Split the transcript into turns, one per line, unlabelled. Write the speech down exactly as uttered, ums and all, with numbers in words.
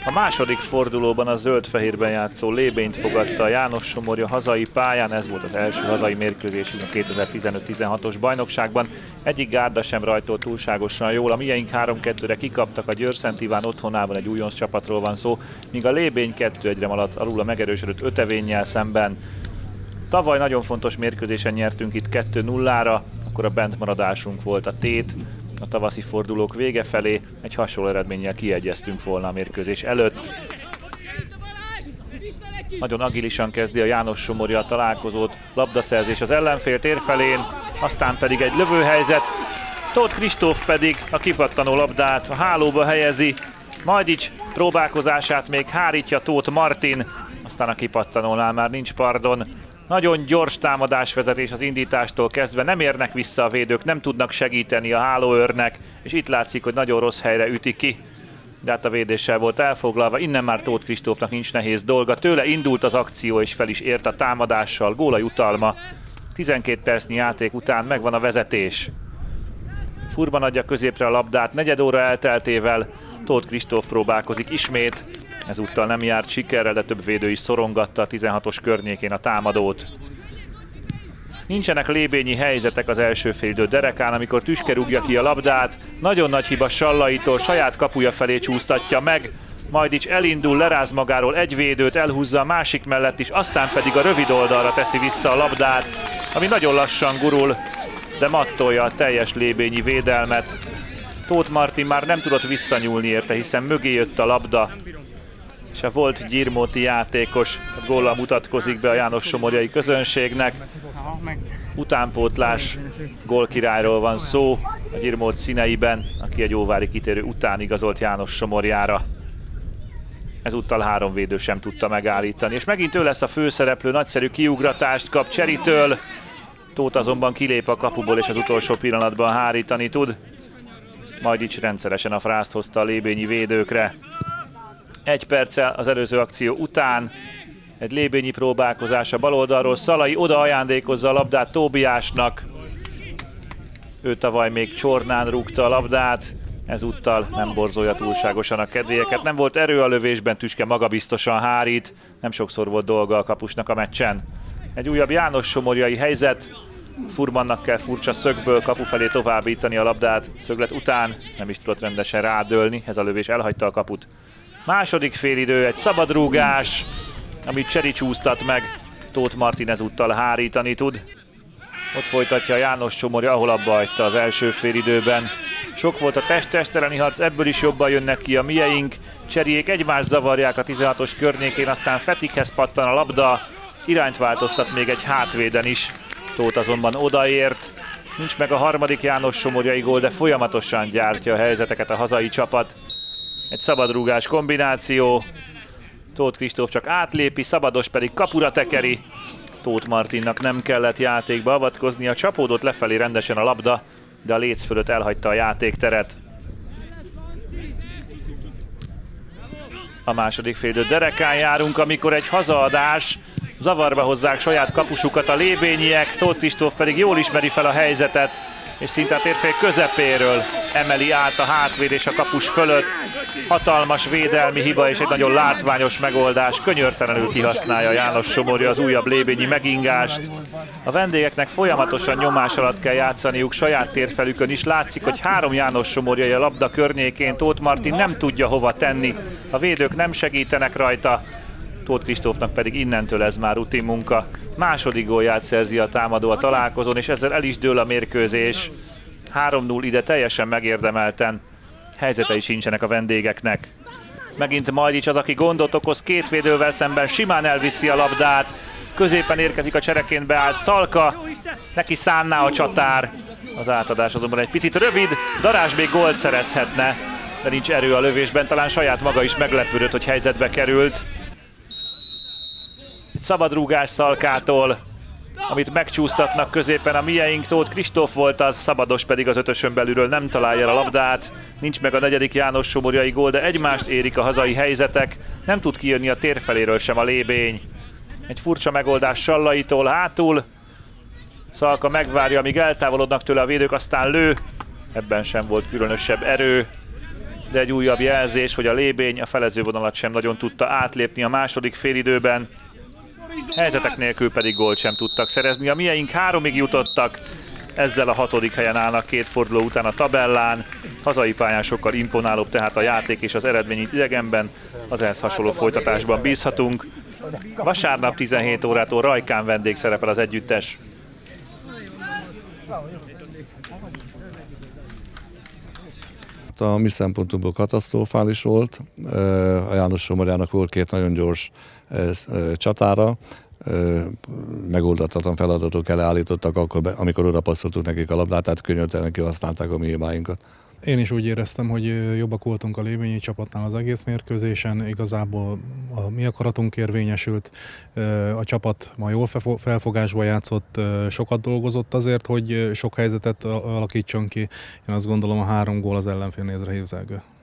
A második fordulóban a zöld-fehérben játszó Lébényt fogadta a János-Somorja hazai pályán, ez volt az első hazai mérkőzésünk a kétezer-tizenöt tizenhatos bajnokságban. Egyik gárda sem rajtolt túlságosan jól, a mieink három kettőre kikaptak, a Győr-Szent Iván otthonában egy újonc csapatról van szó, míg a Lébény kettő egyre maradt alul a megerősödött Ötevénnyel szemben. Tavaly nagyon fontos mérkőzésen nyertünk itt kettő nullára, akkor a bentmaradásunk volt a tét. A tavaszi fordulók vége felé egy hasonló eredménnyel kiegyeztünk volna a mérkőzés előtt. Nagyon agilisan kezdi a János-Somorja a találkozót, labdaszerzés az ellenfél tér felén, aztán pedig egy lövőhelyzet. Tóth Kristóf pedig a kipattanó labdát a hálóba helyezi, Majdics próbálkozását még hárítja Tóth Martin, aztán a kipattanónál már nincs pardon. Nagyon gyors támadásvezetés az indítástól kezdve, nem érnek vissza a védők, nem tudnak segíteni a hálóőrnek, és itt látszik, hogy nagyon rossz helyre üti ki. De hát a védéssel volt elfoglalva, innen már Tóth Kristófnak nincs nehéz dolga, tőle indult az akció és fel is ért a támadással, gól a jutalma. tizenkét percnyi játék után megvan a vezetés. Furban adja középre a labdát, negyed óra elteltével Tóth Kristóf próbálkozik ismét. Ezúttal nem járt sikerrel, de több védő is szorongatta a tizenhatos környékén a támadót. Nincsenek lébényi helyzetek az első félidő derekán, amikor Tüske rúgja ki a labdát. Nagyon nagy hiba Sallaitól, saját kapuja felé csúsztatja meg. Majdics elindul, leráz magáról egy védőt, elhúzza a másik mellett is, aztán pedig a rövid oldalra teszi vissza a labdát, ami nagyon lassan gurul, de mattolja a teljes lébényi védelmet. Tóth Martin már nem tudott visszanyúlni érte, hiszen mögé jött a labda, és a volt gyirmóti játékos a góllal mutatkozik be a János-Somorjai közönségnek. Utánpótlás gólkirályról van szó a Gyirmót színeiben, aki egy óvári kitérő után igazolt János-Somorjára. Ezúttal három védő sem tudta megállítani, és megint ő lesz a főszereplő, nagyszerű kiugratást kap Cseritől. Tóth azonban kilép a kapuból, és az utolsó pillanatban hárítani tud. Majdics rendszeresen a frászt hozta a lébényi védőkre. Egy perccel az előző akció után egy lébényi próbálkozás a bal oldalról, Szalai oda ajándékozza a labdát Tóbiásnak. Ő tavaly még Csornán rúgta a labdát, ezúttal nem borzolja túlságosan a kedélyeket. Nem volt erő a lövésben, Tüske magabiztosan hárít, nem sokszor volt dolga a kapusnak a meccsen. Egy újabb János-Somorjai helyzet, Furmannak kell furcsa szögből kapu felé továbbítani a labdát, szöglet után nem is tudott rendesen rádőlni, ez a lövés elhagyta a kaput. Második félidő, egy szabadrúgás, amit Cseri csúsztat meg, Tóth Martin ezúttal hárítani tud. Ott folytatja a János-Somorja, ahol abba hagyta az első félidőben. Sok volt a test-testeleni harc, ebből is jobban jönnek ki a mieink. Cseriék egymást zavarják a tizenhatos környékén, aztán Fetikhez pattan a labda, irányt változtat még egy hátvéden is. Tóth azonban odaért, nincs meg a harmadik János-Somorjai gól, de folyamatosan gyártja a helyzeteket a hazai csapat. Egy szabadrúgás kombináció, Tóth Kristóf csak átlépi, Szabados pedig kapura tekeri. Tóth Martinnak nem kellett játékba avatkoznia, csapódott lefelé rendesen a labda, de a léc fölött elhagyta a játékteret. A második félidő derekán járunk, amikor egy hazaadás, zavarba hozzák saját kapusukat a lébényiek, Tóth Kristóf pedig jól ismeri fel a helyzetet, és szinte a térfél közepéről emeli át a hátvédés a kapus fölött. Hatalmas védelmi hiba és egy nagyon látványos megoldás. Könyörtelenül kihasználja János-Somorja az újabb lébényi megingást. A vendégeknek folyamatosan nyomás alatt kell játszaniuk saját térfelükön is. Látszik, hogy három János-Somorjai a labda környékén, Tóth Martin nem tudja hova tenni. A védők nem segítenek rajta. Tóth Kristófnak pedig innentől ez már rutin munka. Második gólját szerzi a támadó a találkozón, és ezzel el is dől a mérkőzés. három null ide teljesen megérdemelten. Helyzetei sincsenek a vendégeknek. Megint Majdics az, aki gondot okoz, két védővel szemben simán elviszi a labdát. Középen érkezik a csereként beállt Szalka, neki szánná a csatár. Az átadás azonban egy picit rövid, Darázs még gólt szerezhetne, de nincs erő a lövésben, talán saját maga is meglepődött, hogy helyzetbe került. Egy szabadrúgás Szalkától, amit megcsúsztatnak középen a mieink. Tóth Kristóf volt az, Szabados pedig az ötösön belülről nem találja a labdát. Nincs meg a negyedik János-Somorjai gól, de egymást érik a hazai helyzetek. Nem tud kijönni a térfeléről sem a lébény. Egy furcsa megoldás Sallaitól hátul. Szalka megvárja, amíg eltávolodnak tőle a védők, aztán lő. Ebben sem volt különösebb erő. de egy újabb jelzés, hogy a Lébény a felezővonalat sem nagyon tudta átlépni a második félidőben. Helyzetek nélkül pedig gólt sem tudtak szerezni. A mieink háromig jutottak, ezzel a hatodik helyen állnak két forduló után a tabellán. Hazai pályán sokkal imponálóbb tehát a játék és az eredmény itt idegenben. Az ehhez hasonló folytatásban bízhatunk. Vasárnap tizenhét órától Rajkán vendég szerepel az együttes.
A mi szempontunkból katasztrofális volt. A János Somorjának volt két nagyon gyors csatára. Megoldatlan feladatok elé állítottak akkor, amikor oda passzoltuk nekik a labdát, tehát könnyűtelen kihasználták a mi hibáinkat.
Én is úgy éreztem, hogy jobbak voltunk a lébényi csapatnál az egész mérkőzésen, igazából a mi akaratunk érvényesült, a csapat ma jól felfogásba játszott, sokat dolgozott azért, hogy sok helyzetet alakítson ki. Én azt gondolom, a három gól az ellenfél nézre hívzelgő.